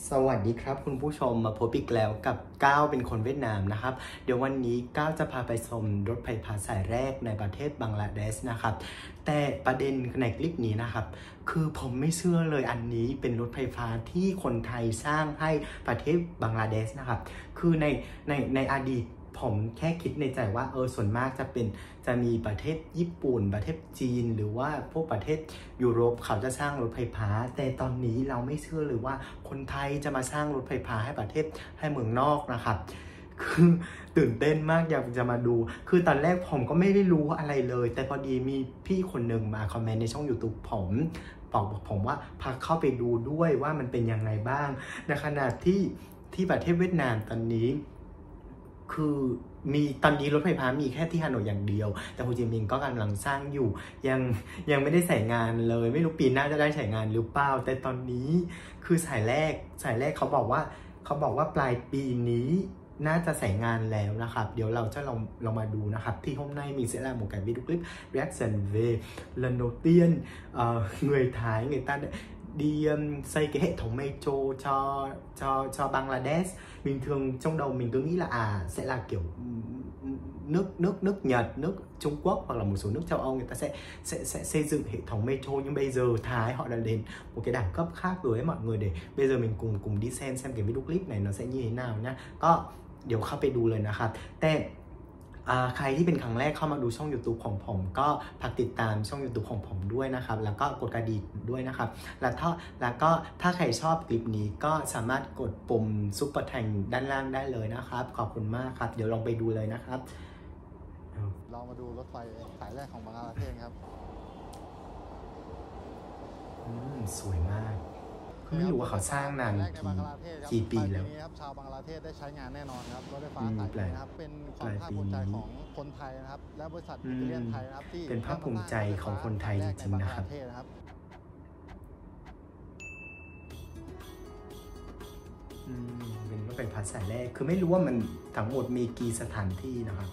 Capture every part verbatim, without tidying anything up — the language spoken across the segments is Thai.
สวัสดีครับคุณผู้ชมมาพบอีกแล้วกับก้าวเป็นคนเวียดนามนะครับเดี๋ยววันนี้ก้าวจะพาไปชมรถไฟฟ้าสายแรกในประเทศบังกลาเทศนะครับแต่ประเด็นในคลิปนี้นะครับคือผมไม่เชื่อเลยอันนี้เป็นรถไฟฟ้าที่คนไทยสร้างให้ประเทศบังกลาเทศนะครับคือในในในอดีตผมแค่คิดในใจว่าเออส่วนมากจะเป็นจะมีประเทศญี่ปุ่นประเทศจีนหรือว่าพวกประเทศยุโรปเขาจะสร้างรถไฟฟ้าแต่ตอนนี้เราไม่เชื่อเลยว่าคนไทยจะมาสร้างรถไฟฟ้าให้ประเทศให้เมืองนอกนะครับคือตื่นเต้นมากอยากจะมาดูคือตอนแรกผมก็ไม่ได้รู้อะไรเลยแต่พอดีมีพี่คนหนึ่งมาคอมเมนต์ในช่อง YouTube ผมบอกผมว่าพาเข้าไปดูด้วยว่ามันเป็นยังไงบ้างในขณะที่ที่ประเทศเวียดนามตอนนี้คือมีตอนนี้รถไฟฟ้ามีแค่ที่ฮานอยอย่างเดียวแต่โฮจิมินห์ก็กำลังสร้างอยู่ยังยังไม่ได้ใส่งานเลยไม่รู้ปีหน้าจะได้ใส่งานหรือเปล่าแต่ตอนนี้คือสายแรกสายแรกเขาบอกว่าเขาบอกว่าปลายปีนี้น่าจะใส่งานแล้วนะครับเดี๋ยวเราจะลองลองมาดูนะครับที่hôm nay mình sẽ làm một cái video clip reaction về lần đầu tiên uh, người Thái người ta đi um, xây cái hệ thống metro cho cho cho Bangladesh. Bình thường trong đầu mình cứ nghĩ là à sẽ là kiểu nước nước nước Nhật, nước Trung Quốc hoặc là một số nước châu Âu người ta sẽ sẽ sẽ xây dựng hệ thống metro, nhưng bây giờ Thái họ đã đến một cái đẳng cấp khác rồi ấy mọi người. Để bây giờ mình cùng cùng đi xem xem cái video clip này nó sẽ như thế nào nhá. Có เดี๋ยวเข้าไปดูเลยนะครับแต่ใครที่เป็นครั้งแรกเข้ามาดูช่อง YouTube ของผมก็ฝากติดตามช่อง YouTube ของผมด้วยนะครับแล้วก็กดกระดิ่งด้วยนะครับแล้วถ้าแล้วก็ถ้าใครชอบคลิปนี้ก็สามารถกดปุ่มซุปเปอร์แทงด้านล่างได้เลยนะครับขอบคุณมากครับเดี๋ยวลองไปดูเลยนะครับเรามาดูรถไฟสายแรกของบังกลาเทศครับอืมสวยมากไม่รู้ว่าเขาสร้างนานกี่ปีแล้วครับชาวบังกลาเทศได้ใช้งานแน่นอนครับรถไฟฟ้าสายนี้นะครับเป็นความภาคภูมิใจของคนไทยนะครับและบริษัทอิตาเลียนไทยนะครับที่เป็นภาคภูมิใจของคนไทยจริงๆนะครับเป็นรถไฟฟ้าสายแรกคือไม่รู้ว่ามันทั้งหมดมีกี่สถานที่นะครับ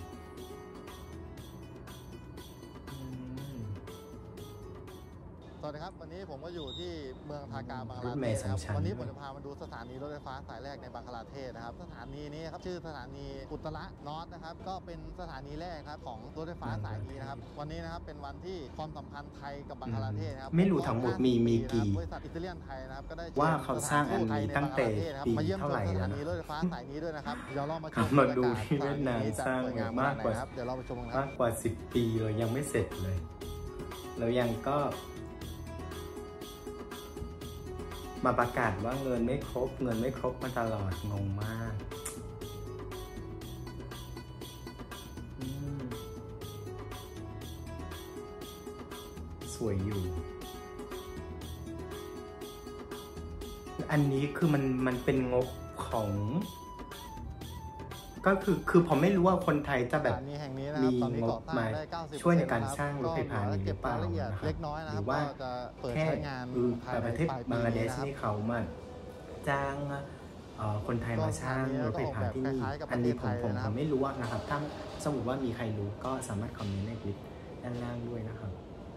สวัสดีครับวันนี้ผมก็อยู่ที่เมืองทากาบังกลาเทศครับวันนี้ผมจะพามาดูสถานีรถไฟฟ้าสายแรกในบังกลาเทศนะครับสถานีนี้ครับชื่อสถานีอุตระนอตนะครับก็เป็นสถานีแรกครับของรถไฟฟ้าสายนี้นะครับวันนี้นะครับเป็นวันที่ความสัมพันธ์ไทยกับบังกลาเทศครับไม่รู้ทั้งหมดมีมีกี่บริษัทอิตาเลียนไทยนะครับก็ได้ว่าเขาสร้างอันนี้ตั้งแต่ปีเท่าไหร่แล้วสถานีรถไฟฟ้าสายนี้ด้วยนะครับเดี๋ยวเรามาชมมาดูที่เวียดนามสร้างมากกว่าเดี๋ยวเราไปชมกันมากกว่าสิบปีเลยยังไม่เสร็จเลยแล้วยังก็มาประกาศว่าเงินไม่ครบเงินไม่ครบมาตลอดงงมากสวยอยู่อันนี้คือมันมันเป็นงบของก็คือคือผมไม่รู้ว่าคนไทยจะแบบมีงบมาช่วยในการสร้างรถไฟฟ้านี้หรือเปล่านะครับหรือว่าแค่ประเทศบังกลาเทศนี่เขามาจ้างคนไทยมาสร้างรถไฟฟ้าที่นี่อันนี้ผมผมผมไม่รู้นะครับถ้าสมมติว่ามีใครรู้ก็สามารถคอมเมนต์ในคลิปด้านล่างด้วยนะครับ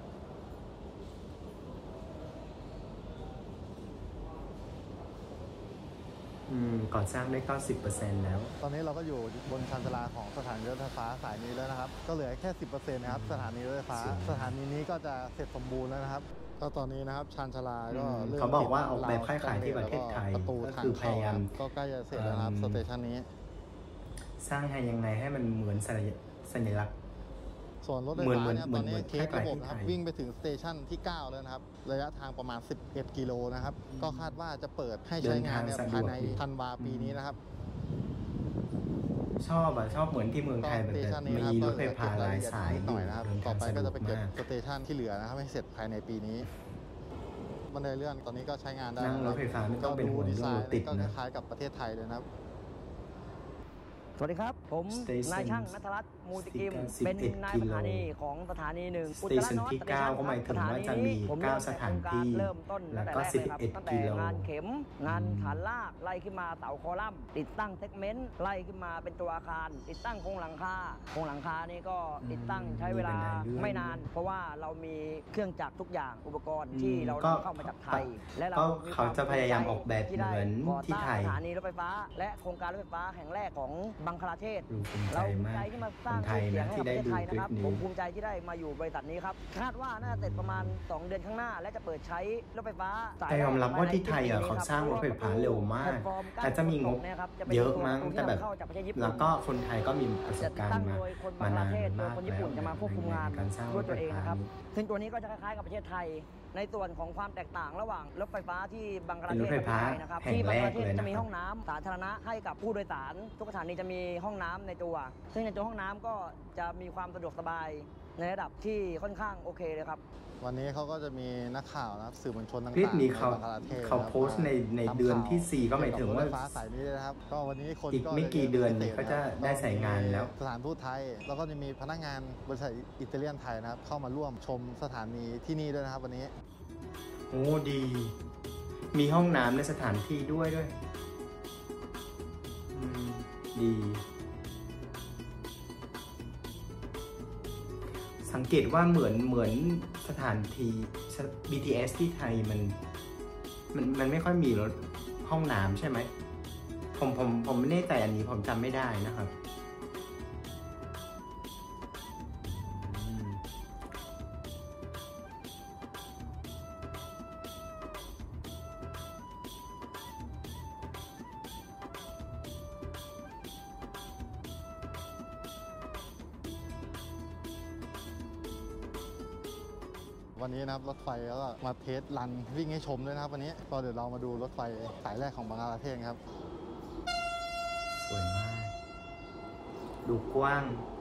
ก่อสร้างได้ เก้าสิบเปอร์เซ็นต์ แล้วตอนนี้เราก็อยู่บนชานชาลาของสถานีรถไฟฟ้าสายนี้แล้วนะครับก็เหลือแค่ สิบเปอร์เซ็นต์ นะครับสถานีรถไฟฟ้าสถานีนี้ก็จะเสร็จสมบูรณ์แล้วนะครับก็ตอนนี้นะครับชานชาลาก็เขาบอกว่าออกแบบค่ายขายที่ประเทศไทยก็คือพยายามก็ใกล้จะเสร็จแล้วครับสเตชันนี้สร้างให้ยังไงให้มันเหมือนสัญลักษณ์ส่วนรถไฟฟ้าเนี่ยตอนนี้เทสระบบนะครับวิ่งไปถึงสเตชันที่เก้าแล้วนะครับระยะทางประมาณสิบเอ็ดกิโลนะครับก็คาดว่าจะเปิดให้ใช้งานภายในธันวาปีนี้นะครับชอบอ่ะชอบเหมือนที่เมืองไทยแบบมีรถไฟฟ้าหลายสายหน่อยนะครับต่อไปก็จะไปเก็บสเตชันที่เหลือนะครับให้เสร็จภายในปีนี้บันไดเลื่อนตอนนี้ก็ใช้งานได้นั่งรถไฟฟ้าไม่ต้องเป็นห่วงเรื่องรถติดนะก็คล้ายกับประเทศไทยเลยนะครับสวัสดีครับผมนายช่างณัฐรัตน์มูติกิมเป็นนายสถานีของสถานีหนึ่งสเตชันที่เก้าก็หมายถึงว่าจะมีเก้าสถานที่เริ่มต้นแล้วก็สิบเอ็ดตั้งกิแต่โลงานเข็มงานฐานลากไล่ขึ้นมาเสาคอลัมน์ติดตั้งเซกเมนต์ไล่ขึ้นมาเป็นตัวอาคารติดตั้งโครงหลังคาโครงหลังคานี่ก็ติดตั้งใช้เวลาไม่นานเพราะว่าเรามีเครื่องจักรทุกอย่างอุปกรณ์ที่เรานำเข้ามาจากไทยและเราเขาจะพยายามออกแบบเหมือนที่ไทยสถานีรถไฟฟ้าและโครงการรถไฟฟ้าแห่งแรกของบังคลาเทศเราภูมิใจที่มาสร้างชื่อเสียงให้ประเทศไทยนะครับผมภูมิใจที่ได้มาอยู่บริษัทนี้ครับคาดว่าน่าจะเสร็จประมาณสองเดือนข้างหน้าและจะเปิดใช้รถไฟฟ้าแต่ยอมรับว่าที่ไทยอ่ะเขาสร้างรถไฟฟ้าเร็วมากแต่จะมีงบเยอะมั้งแต่แบบแล้วก็คนไทยก็มีประสบการณ์มามานานมากแล้วในการสร้างรถไฟฟ้าซึ่งตัวนี้ก็จะคล้ายๆกับประเทศไทยในส่วนของความแตกต่างระหว่างรถไฟฟ้าที่บังกลาเทศนะครับที่บังกลาเทศจะมีห้องน้ำสาธารณะให้กับผู้โดยสารทุกสถานีจะมีห้องน้ำในตัวซึ่งในตัวห้องน้ำก็จะมีความสะดวกสบายในระดับที่ค่อนข้างโอเคเลยครับวันนี้เขาก็จะมีนักข่าวนะสื่อมวลชนต่างๆคลิปนี้เขาเขาโพสต์ในในเดือนที่สี่ก็หมายถึงว่าฟ้าสายนี้นะครับก็วันนี้คนอีกไม่กี่เดือนนี้ก็จะได้ใส่งานแล้วสถานทูตไทยแล้วก็จะมีพนักงานบริษัทอิตาเลียนไทยนะครับเข้ามาร่วมชมสถานีที่นี่ด้วยนะครับวันนี้โอ้ดีมีห้องน้ำในสถานที่ด้วยด้วยดีสังเกตว่าเหมือนเหมือนสถานที่ บี ที เอส ที่ไทยมันมันมันไม่ค่อยมีรถห้องน้ำใช่ไหมผมผมผมไม่แน่ใจอันนี้ผมจำไม่ได้นะครับวันนี้นะครับรถไฟแล้วก็มาเทสรันวิ่งให้ชมด้วยนะครับวันนี้ก็เดี๋ยวเรามาดูรถไฟสายแรกของบังกลาเทศครับสวยมากดูกว้าง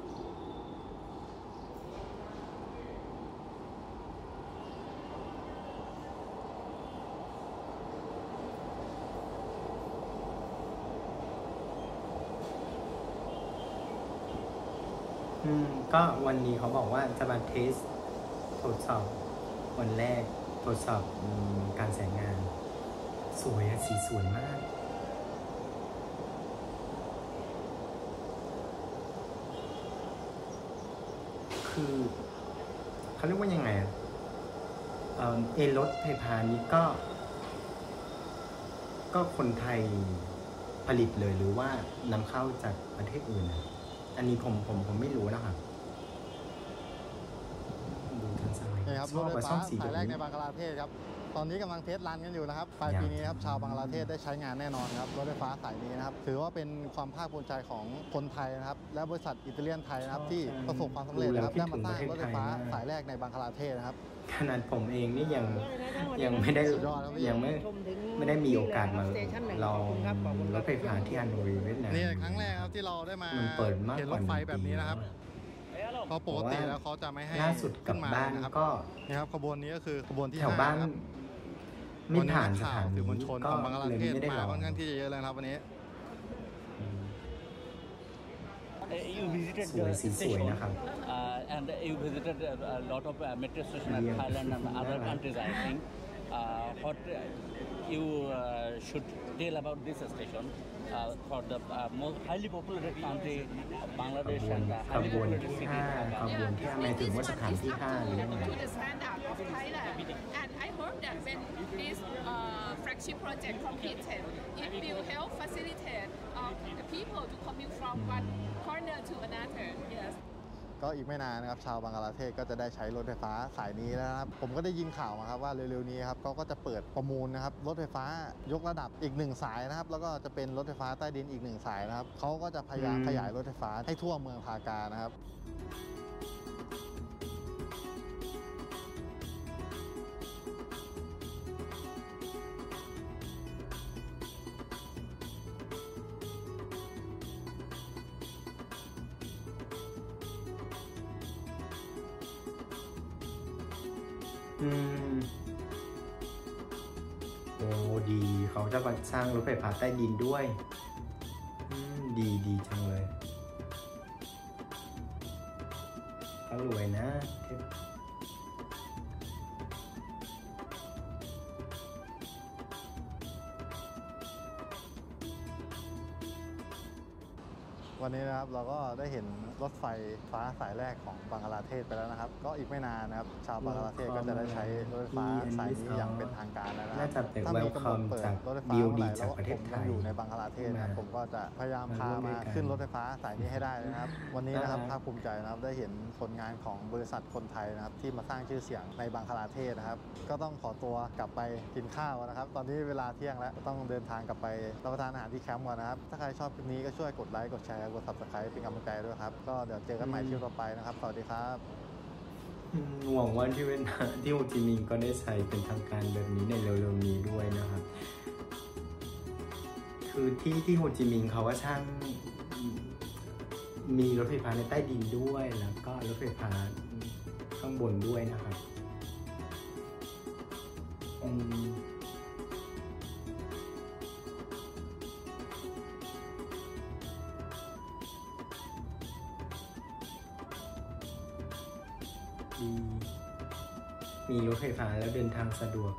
อืมก็วันนี้เขาบอกว่าจะมาเทสทดสอบวันแรกทดสอบการใช้งานสวยอะสีสวยมากคือเขาเรียกว่ายังไงอะเออเอรถไฟฟ้านี้ก็ก็คนไทยผลิตเลยหรือว่านำเข้าจากประเทศอื่นอันนี้ผมผมผมไม่รู้นะครับนี่ครับรถไฟฟ้าสายแรกในบังกลาเทศครับตอนนี้กำลังเทสรันกันอยู่นะครับปลายปีนี้ครับชาวบังกลาเทศได้ใช้งานแน่นอนครับรถไฟฟ้าสายนี้นะครับถือว่าเป็นความภาคภูมิใจของคนไทยนะครับและบริษัทอิตาเลียนไทยนะครับที่ประสบความสำเร็จนะครับได้มาสร้างรถไฟฟ้าสายแรกในบังกลาเทศนะครับขนาดผมเองนี่ยังยังไม่ได้ยังไม่ไม่ได้มีโอกาสมาลองรถไฟฟ้าที่ฮันโนยเวียดนามนี่ครั้งแรกครับที่เราได้มาเห็นรถไฟแบบนี้นะครับเพราะปกติแล้วเขาจะไม่ให้ล่าสุดกับบ้านก็นี่ครับขบวนนี้ก็คือขบวนที่แถวบ้านไม่ผ่านสถานีมวลชนของบังกลาเทศมาค่อนข้างที่จะเยอะเลยครับวันนี้สวยสีสวยนะครับ and you visited a lot of metro stations in Thailand and other countries I think what you should tell about this station for the most highly populated country Bangladesh and highly populated city ขบวนที่หมายถึงว่าสถานที่ห้าหรือยังไง and I hope that when this flagship project completed it will help facilitate the people to commute from one corner to another yes ก็อีกไม่นานนะครับชาวบังกลาเทศก็จะได้ใช้รถไฟฟ้าสายนี้แล้วนะครับผมก็ได้ยินข่าวมาครับว่าเร็วๆนี้ครับเขาก็จะเปิดประมูลนะครับรถไฟฟ้ายกระดับอีกหนึ่งสายนะครับแล้วก็จะเป็นรถไฟฟ้าใต้ดินอีกหนึ่งสายนะครับเขาก็จะพยายามขยายรถไฟฟ้าให้ทั่วเมืองทากานะครับอืมโอ้ดีเขาจะมาสร้างรถไฟฟ้าใต้ดินด้วยอืมดีดีจังเลยเขารวยนะวันนี้นะครับเราก็ได้เห็นรถไฟฟ้าสายแรกของบังกลาเทศไปแล้วนะครับก็อีกไม่นานนะครับชาวบังกลาเทศก็จะได้ใช้รถไฟฟ้าสายนี้อย่างเป็นทางการแล้วนะครับถ้ามีกำหนดเปิดรถไฟฟ้าเมื่อไหร่แล้วผมยังอยู่ในบังกลาเทศนะผมก็จะพยายามพามาขึ้นรถไฟฟ้าสายนี้ให้ได้นะครับวันนี้นะครับภาคภูมิใจนะครับได้เห็นผลงานของบริษัทคนไทยนะครับที่มาสร้างชื่อเสียงในบังกลาเทศนะครับก็ต้องขอตัวกลับไปกินข้าวนะครับตอนนี้เวลาเที่ยงแล้วต้องเดินทางกลับไปรับประทานอาหารที่แคมป์ก่อนนะครับถ้าใครชอบคลิปนี้ก็ช่วยกดไลค์กดแชร์กด ซับสไครบ์ เป็นกำลังใจด้วยครับก็เดี๋ยวเจอกันใหม่คลิปต่อไปนะครับสวัสดีครับหวังว่าที่เวียดนามที่โฮจิมินห์ก็ได้ใช้เป็นทางการแบบนี้ในเร็วๆนี้ด้วยนะครับคือที่ที่โฮจิมินห์เขาก็ช่างมีรถไฟฟ้าในใต้ดินด้วยแล้วก็รถไฟฟ้าข้างบนด้วยนะครับอืมมีรถไฟฟ้าแล้วเดินทางสะดวก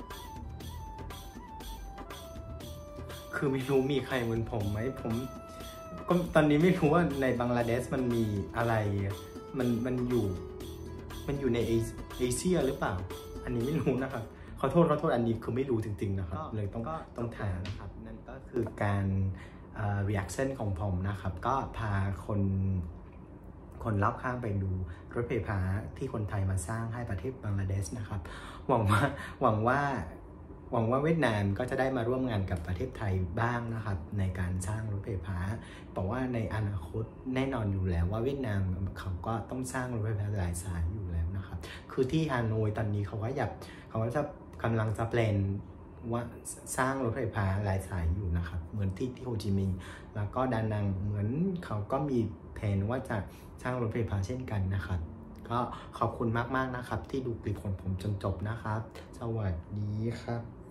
คือไม่รู้มีใครเหมือนผมไหมผมก็ตอนนี้ไม่รู้ว่าในบังกลาเทศมันมีอะไรมันมันอยู่มันอยู่ในเอเชียหรือเปล่าอันนี้ไม่รู้นะครับขอโทษขอโทษอันนี้คือไม่รู้จริงๆนะครับเลยต้องต้องถามนะครับนั่นก็คือการ reaction ของผมนะครับก็พาคนคนรอบข้างไปดูรถไฟฟ้าที่คนไทยมาสร้างให้ประเทศบังกลาเทศนะครับหวังว่าหวังว่าหวังว่าเวียดนามก็จะได้มาร่วมงานกับประเทศไทยบ้างนะครับในการสร้างรถไฟฟ้าบอกว่าในอนาคตแน่นอนอยู่แล้วว่าเวียดนามเขาก็ต้องสร้างรถไฟฟ้าหลายสายอยู่แล้วนะครับคือที่ฮานอยตอนนี้เขาก็อยากเขาก็จะกำลังจะแปลนว่าสร้างรถไฟฟ้าหลายสายอยู่นะครับเหมือนที่ที่โฮจิมินห์แล้วก็ดานังเหมือนเขาก็มีแผนว่าจะสร้างรถไฟฟ้าเช่นกันนะครับก็ขอบคุณมากๆนะครับที่ดูคลิปของผมจนจบนะครับสวัสดีครับ